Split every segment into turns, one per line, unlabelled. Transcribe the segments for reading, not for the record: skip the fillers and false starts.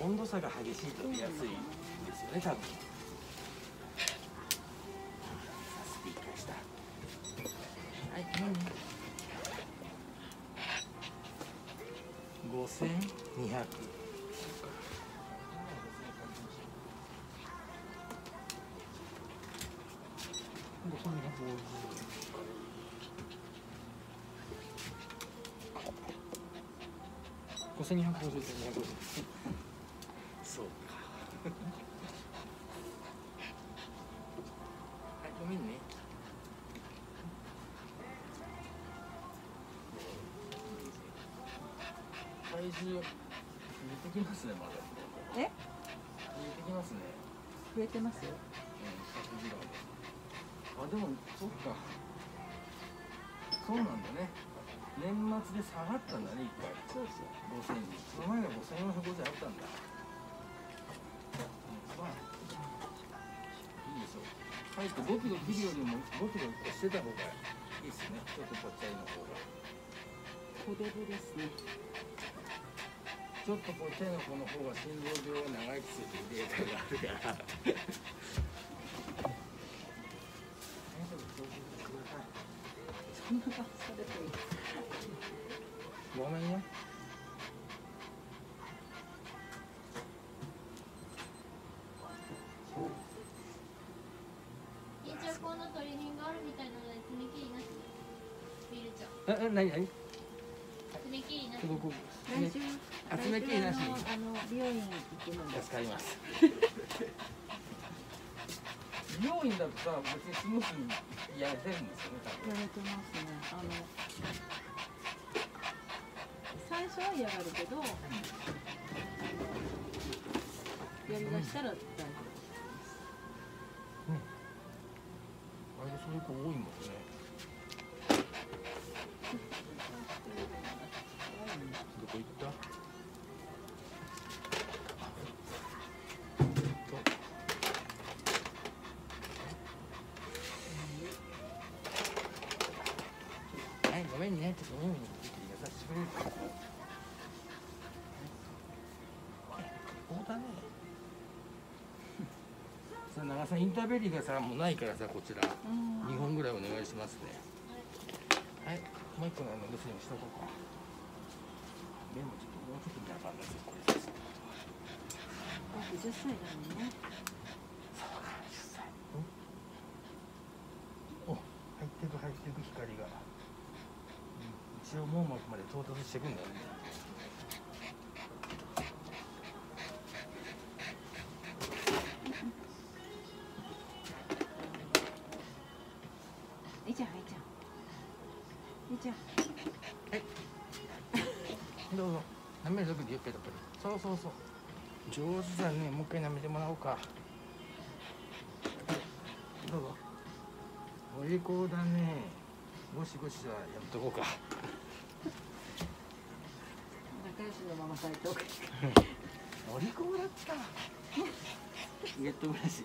温度差が激しいと出やすいですよね、多分。スピーカーした。はい、5200。5250と250。そうか。はい、ごめんね。体重増えてきますね、まだ。
え？
増えてきますね。
増えてますよ。
100グラム。あ、でも、そっか。そうなんだね。年末で下がったんだね、いっぱい。
そうそう。
5000に。その前が5450あったんだ。まあ、いいでしょう。入って5キロ切るよりも5キロしてた方がいいですね。ちょっとぽっちゃりの方が。
小デブですね。
ちょっとぽっちゃりの子の方が心臓病を長生きするデータがあるから。
そんな顔されていい。
ごめんね。
一応この取り品があるみたいなので爪切りなしでビール茶。
何何？
爪切りなし。
僕
来週
爪切りなし。
美容院行くので。
助かります。美容院だとさ、別にスムースにやれてるんですよね、多分。
やれてますね。最初は嫌がるけど、やりだしたら大丈夫です。
あれでそういう子多いもんね。どこ行った？はい、ごめんね、ちょっと耳に優しくね。ここだね。さあ、長さんインターベリーがさ、もうないからさ、こちら。2本ぐらいお願いしますね。はい、もう一個の留守にしとこうか。目もちょっともうちょっと見なあかんですよ、これです。
10歳だもんね。
そうか、10歳。お、入ってく光が。一応網膜まで到達していくんだよね。
いいじゃん、いいじゃん。いいじゃん。
はい。どうぞ。舐める時でゆっくりとくる。そうそうそう。上手だね。もう一回舐めてもらおうか。どうぞ。お利口だね。ゴシゴシはやめとこうか。
仲良しのまま咲いておく。
お利口だった。ウェットブラシ。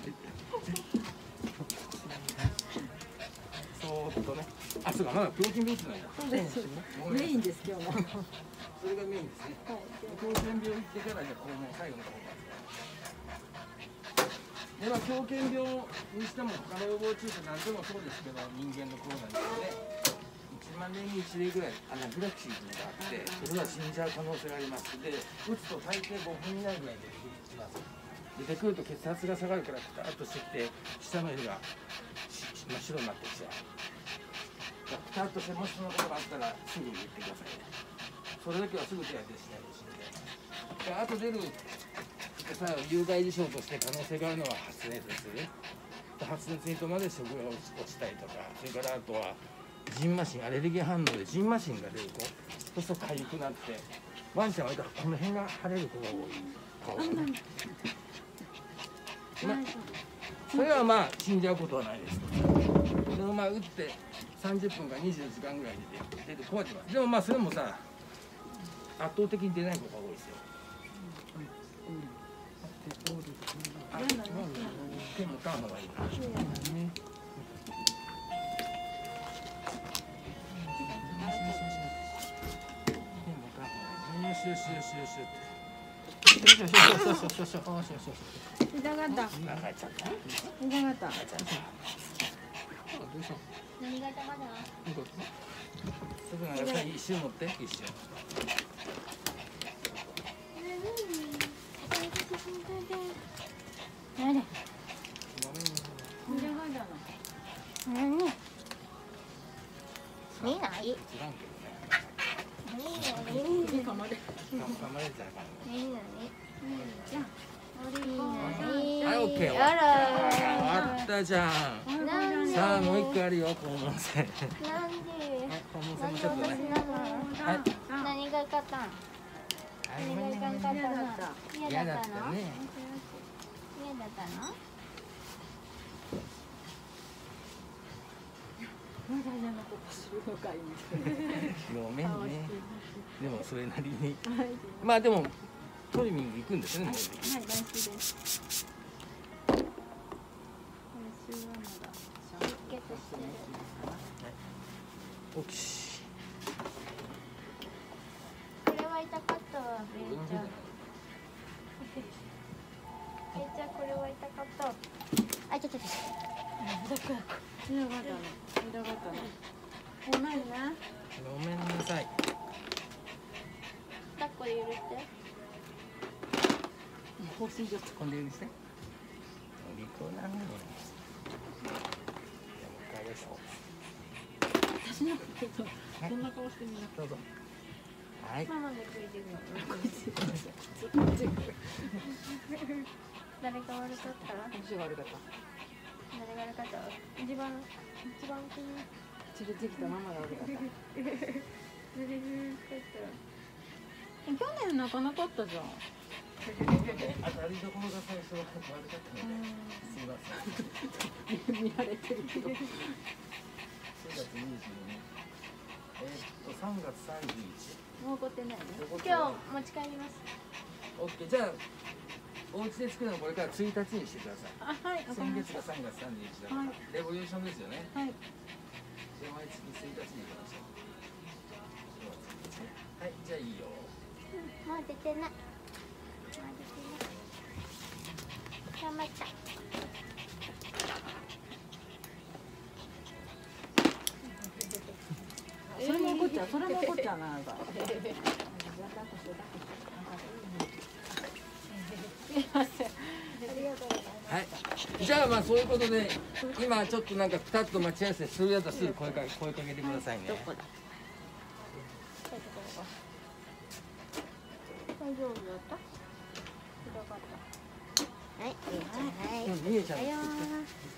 そーっとね。あ、そうか、まだ胸筋ベースなんだ。
そうです。メインです、今日も。
それがメインですね。胸筋病行ってからじゃこの最後のところでは狂犬病にしても他の予防注射なんでもそうですけど、人間のコロナにね、1万年に1例ぐらいアナフィラキシーというのがあって、それは死んじゃう可能性があります。で、打つと大抵5分以内ぐらいで出てきます。出てくると血圧が下がるからピタッとしてきて、下の色が真っ白になってきちゃう。ピタッとしてもしそのことがあったらすぐ言ってくださいね。それだけはすぐ手当てしないでしょうね。あと出るさあ有害事象として可能性があるのは発熱ですよね。発熱にとまで食が落ちたりとか、それからあとはジンマシン、アレルギー反応でジンマシンが出る子、そうすると痒くなって、ワンちゃんはこの辺が腫れる子が多い。顔がね。それはまあ死んじゃうことはないです。でもまあ打って30分か24時間ぐらいで出て困ってます。でもまあそれもさ、圧倒的に出ない子が多いですよ。手もたん方がいいな。よしよしよしよし。
痛かった。痛かった。
どうしたの？
何が痛かったの？
いいこと？ちょっとなんか一瞬持って一瞬。
何？
痛かったの。
何？見ない？
知らんけどね。
首噛まれ。
噛まれちゃうからね。
何？
はい、オッケー。終
あら。
わったじゃん。
なんで？
さあもう一個あるよ、肛門腺。
なんで？
肛門腺もちょっとね。
はい。何が勝ったん？何がいかんかったの？嫌だったの？
嫌だったね。
嫌だったの？
まだ嫌なことするのかいみたいな。
ごめんね。でもそれなりに。まあでもトリミング行くんですね。もう
はい、来週です。来週はまだ。
出血してる。
オキシ。
これは痛かったわ、めいちゃん。めいちゃん、これは痛かった。あ、ちょっと。
痛かったの。痛かったの。ごめんね。
ごめんなさい。
抱っこで許して。
放水所
こんで許して。お利口なのよ。でも一回でしょ。
私のことそんな顔してみな。
どうぞ。はい。
ママがついてるの。誰が悪かった？
私が悪かった。
誰が悪かった？一番気に。
連れてきたママが悪かった。去年なかなかったじゃん。
当たりどころが最初は悪かったので。すみません。
見られてるけど。
4月22日。3月31日。
もう怒ってないね。
今日持ち帰ります。
オッケー、じゃあお家で作るのこれから1日にしてください。
あ、はい。
先月が3月31日だから、
はい
レボリューションですよね。
はい。
で毎月1日に行きましょう。はい、じゃあいいよ。
もう出てない。頑張った。
それも怒っちゃう。それも怒っちゃうな。なんか。
はい。じゃあまあそういうことで今ちょっとなんかピタッと待ち合わせするやつはすぐ声かけてくださいね。
どこだ。
大丈夫だった？ひどかった。はい、はい。
みえちゃん
はよ
作って。
ー。